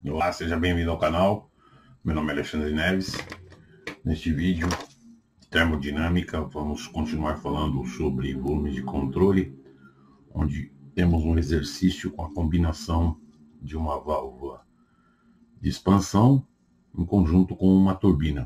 Olá, seja bem-vindo ao canal. Meu nome é Alexandre Neves. Neste vídeo de termodinâmica, vamos continuar falando sobre volume de controle, onde temos um exercício com a combinação de uma válvula de expansão em conjunto com uma turbina.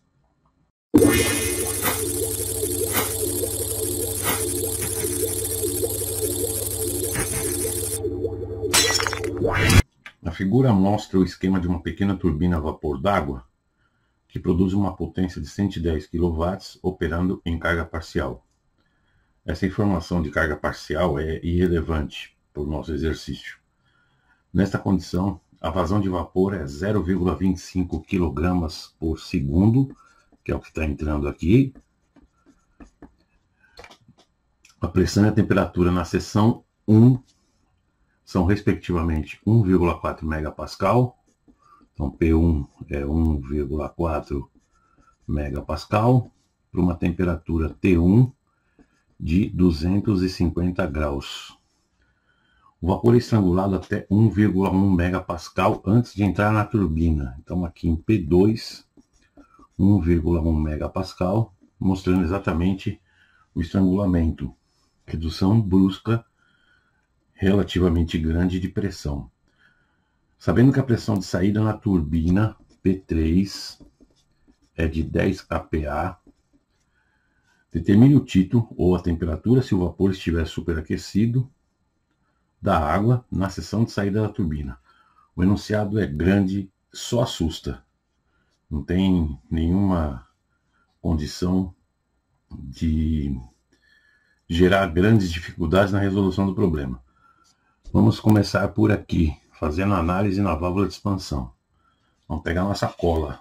A figura mostra o esquema de uma pequena turbina a vapor d'água que produz uma potência de 110 kW operando em carga parcial. Essa informação de carga parcial é irrelevante para o nosso exercício. Nesta condição, a vazão de vapor é 0,25 kg por segundo, que é o que está entrando aqui. A pressão e a temperatura na seção 1 são respectivamente 1,4 MPa. Então P1 é 1,4 MPa para uma temperatura T1 de 250 graus. O vapor é estrangulado até 1,1 MPa antes de entrar na turbina. Então aqui em P2, 1,1 MPa, mostrando exatamente o estrangulamento. Redução brusca relativamente grande de pressão. Sabendo que a pressão de saída na turbina P3 é de 10 kPa, determine o título ou a temperatura se o vapor estiver superaquecido da água na seção de saída da turbina. O enunciado é grande, só assusta. Não tem nenhuma condição de gerar grandes dificuldades na resolução do problema. Vamos começar por aqui, fazendo análise na válvula de expansão. Vamos pegar nossa cola.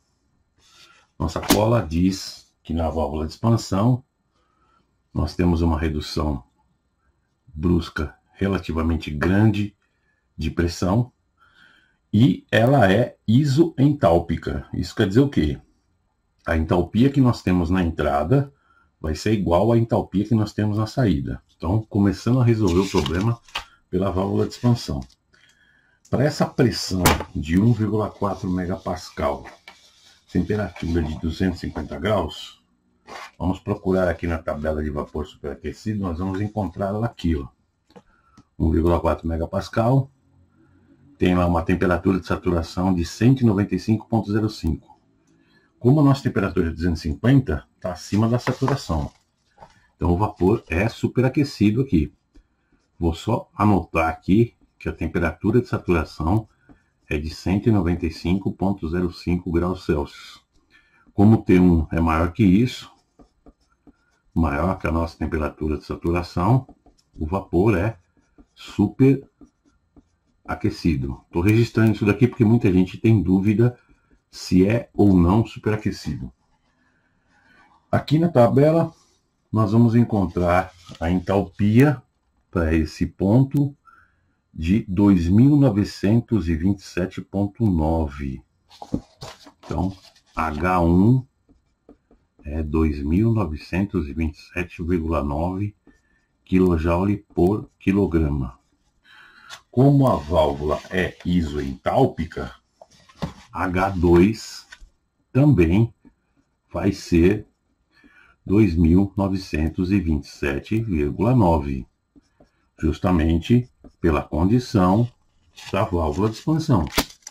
Nossa cola diz que na válvula de expansão nós temos uma redução brusca relativamente grande de pressão e ela é isoentálpica. Isso quer dizer o quê? A entalpia que nós temos na entrada vai ser igual à entalpia que nós temos na saída. Então, começando a resolver o problema pela válvula de expansão. Para essa pressão de 1,4 MPa, temperatura de 250 graus, vamos procurar aqui na tabela de vapor superaquecido, nós vamos encontrar ela aqui, ó. 1,4 MPa, tem lá uma temperatura de saturação de 195,05. Como a nossa temperatura é 250, está acima da saturação. Então o vapor é superaquecido aqui. Vou só anotar aqui que a temperatura de saturação é de 195,05 graus Celsius. Como o T1 é maior que isso, maior que a nossa temperatura de saturação, o vapor é superaquecido. Estou registrando isso daqui porque muita gente tem dúvida se é ou não superaquecido. Aqui na tabela nós vamos encontrar a entalpia para esse ponto de 2927,9. Então, H1 é 2927,9 kJ por quilograma. Como a válvula é isoentálpica, H2 também vai ser 2927,9. Justamente pela condição da válvula de expansão.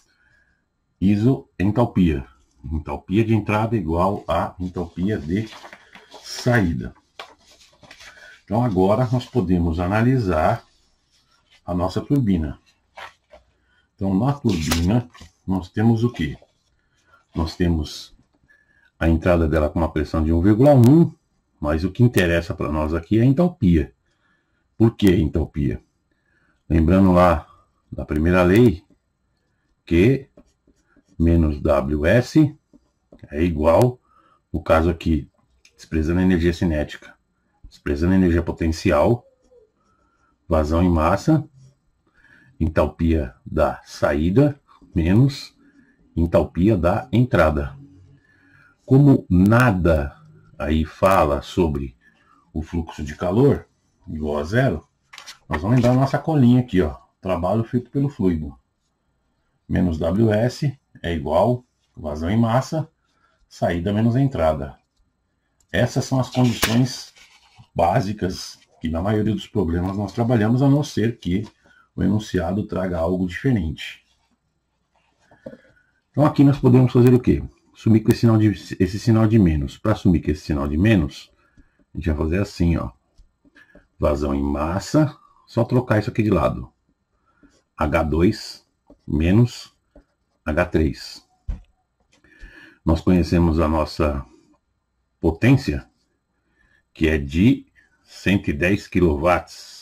Isoentalpia. Entalpia de entrada igual a entalpia de saída. Então agora nós podemos analisar a nossa turbina. Então na turbina nós temos o quê? Nós temos a entrada dela com uma pressão de 1,1, mas o que interessa para nós aqui é a entalpia. Por que entalpia? Lembrando lá da primeira lei, Q menos WS é igual, no caso aqui, expressando a energia cinética, expressando a energia potencial, vazão em massa, entalpia da saída, menos entalpia da entrada. Como nada aí fala sobre o fluxo de calor, igual a zero, nós vamos lembrar a nossa colinha aqui, ó, trabalho feito pelo fluido. menos WS é igual vazão em massa, saída menos entrada. Essas são as condições básicas que na maioria dos problemas nós trabalhamos, a não ser que o enunciado traga algo diferente. Então aqui nós podemos fazer o quê? Sumir com esse sinal de menos. Para sumir com esse sinal de menos, a gente vai fazer assim, ó. Vazão em massa, só trocar isso aqui de lado. H2 menos H3. Nós conhecemos a nossa potência, que é de 110 kW.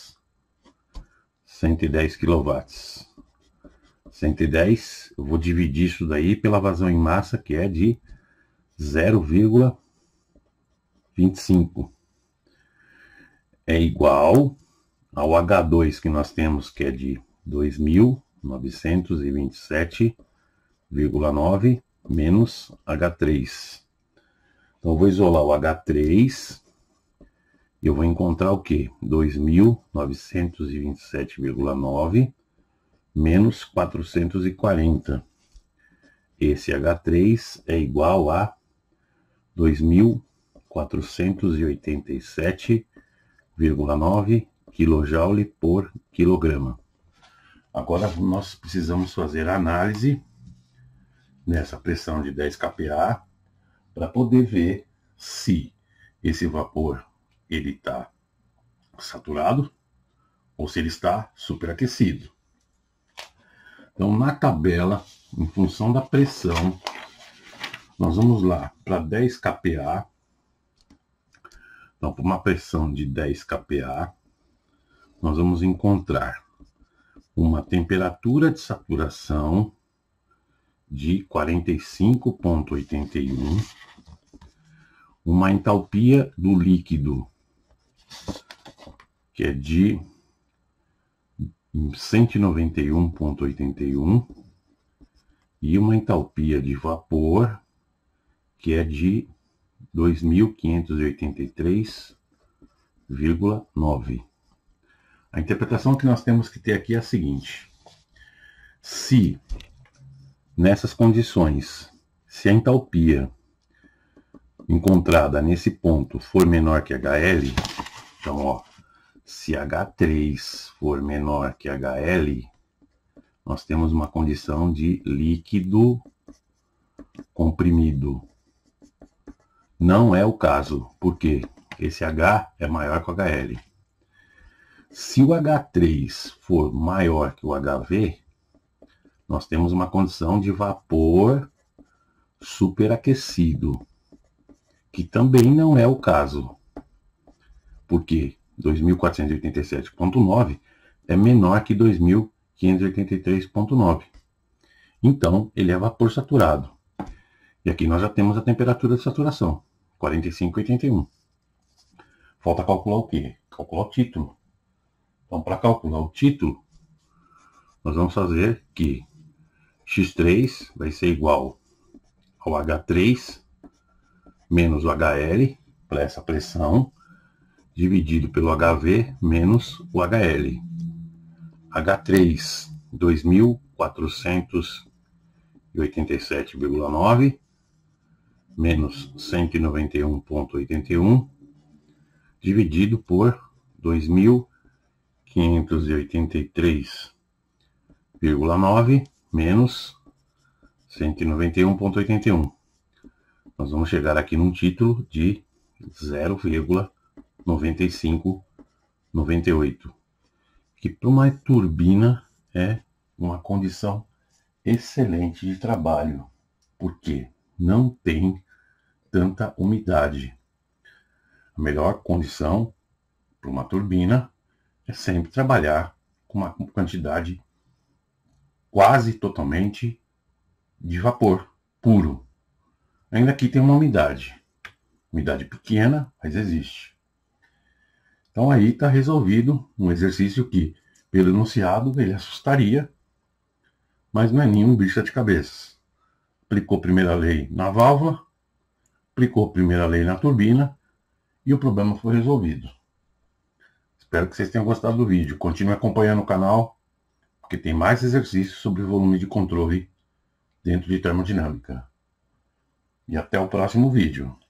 110 kW. 110, eu vou dividir isso daí pela vazão em massa, que é de 0,25. É igual ao H2 que nós temos, que é de 2.927,9 menos H3. Então eu vou isolar o H3 e eu vou encontrar o que? 2.927,9 menos 440. Esse H3 é igual a 2.487,9 kJ por quilograma. Agora nós precisamos fazer a análise nessa pressão de 10 kPa para poder ver se esse vapor ele está saturado ou se ele está superaquecido. Então na tabela, em função da pressão, nós vamos lá para 10 kPa. Então, para uma pressão de 10 kPa, nós vamos encontrar uma temperatura de saturação de 45,81, uma entalpia do líquido que é de 191,81 e uma entalpia de vapor que é de 2.583,9. A interpretação que nós temos que ter aqui é a seguinte: se nessas condições, se a entalpia encontrada nesse ponto for menor que HL, então ó, se H3 for menor que HL, nós temos uma condição de líquido comprimido. Não é o caso, porque esse H é maior que o HL. Se o H3 for maior que o HV, nós temos uma condição de vapor superaquecido, que também não é o caso, porque 2.487,9 é menor que 2.583,9. Então, ele é vapor saturado. E aqui nós já temos a temperatura de saturação, 45,81. Falta calcular o quê? Calcular o título. Então, para calcular o título, nós vamos fazer que X3 vai ser igual ao H3 menos o HL, para essa pressão, dividido pelo HV menos o HL. H3, 2.487,9 menos 191,81 dividido por 2.583,9 menos 191,81. Nós vamos chegar aqui num título de 0,9598, que para uma turbina é uma condição excelente de trabalho, porque não tem tanta umidade. A melhor condição para uma turbina é sempre trabalhar com uma quantidade quase totalmente de vapor puro. Ainda aqui tem uma umidade pequena, mas existe. Então aí está resolvido um exercício que, pelo enunciado, ele assustaria, mas não é nenhum bicho de cabeça. Aplicou a primeira lei na válvula, aplicou a primeira lei na turbina e o problema foi resolvido. Espero que vocês tenham gostado do vídeo. Continue acompanhando o canal. porque tem mais exercícios sobre volume de controle dentro de termodinâmica. E até o próximo vídeo.